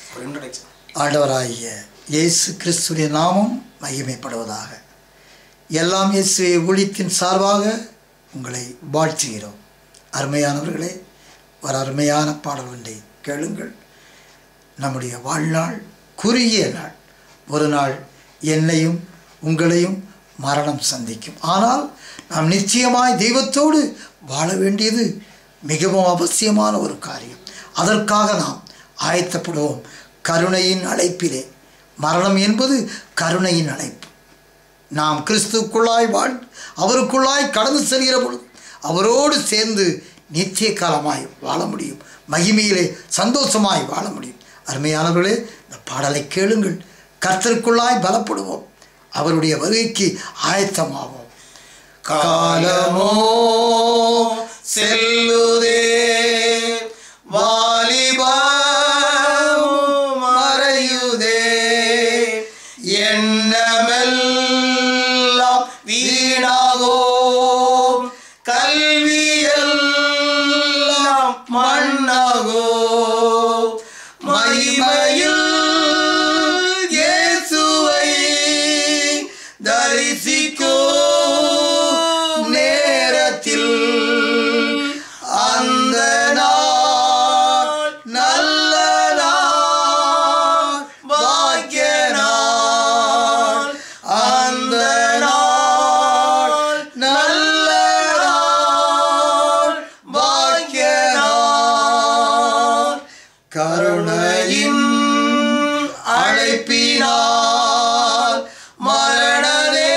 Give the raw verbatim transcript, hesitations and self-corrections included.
ஆண்டவராகிய இயேசு கிறிஸ்துவின் நாமம் மகிமைப்படுவதாக. எல்லாம் இயேசுவை ஊழியத்தின் சார்பாக உங்களை வாழ்த்துகிறோம். அருமையானவர்களே, ஒரு அருமையான பாடல் ஒன்றை கேளுங்கள். நம்முடைய வாழ்நாள் குறுகிய நாள். ஒரு நாள் என்னையும் உங்களையும் மரணம் சந்திக்கும். ஆனால் நாம் நிச்சயமாய் தெய்வத்தோடு வாழ வேண்டியது மிகவும் அவசியமான ஒரு காரியம். அதற்காக நாம் ஆயத்தப்படுவோம். கருணையின் அழைப்பிலே. மரணம் என்பது கருணையின் அழைப்பு. நாம் கிறிஸ்துக்குள்ளாய் வாழ் அவருக்குள்ளாய் கடந்து செல்கிற பொழுது அவரோடு சேர்ந்து நித்திய காலமாய் வாழ முடியும். மகிமையிலே சந்தோஷமாய் வாழ முடியும். அருமையானவர்களே, இந்த பாடலை கேளுங்கள். கர்த்தருக்குள்ளாய் பலப்படுவோம். அவருடைய வருகைக்கு ஆயத்தமாவோம். காலமோ செல்லுதே, வாலிபம் மறையுதே, எண்ணமெல்லாம் வீணாகோ, கல்வியெல்லாம் மண்ணாகோ, மகிமையில் இயேசுவை தரிசிக்கோ நேரத்தில் அந்த நாள் நல்ல நாள், பாக்கிய நாள். அந்த நாள் நல்ல நாள், பாக்கிய நாள். கருணையின் அழைப்பினால் மரண